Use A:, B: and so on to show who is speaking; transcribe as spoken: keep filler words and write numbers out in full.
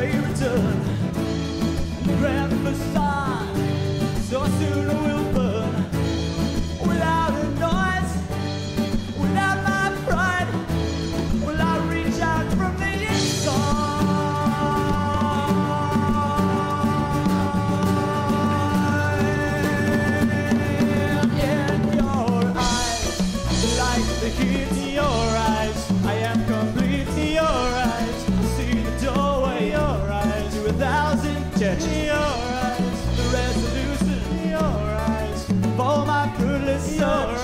A: may return. Grand facade, so soon it will burn. Without a noise, without my pride, will I reach out from the inside? In your eyes, like the heat in your eyes, I am complete in your eyes. See the doorway, your eyes, you're a thousand touch in your eyes. The resolution in your eyes, for my fruitless soul.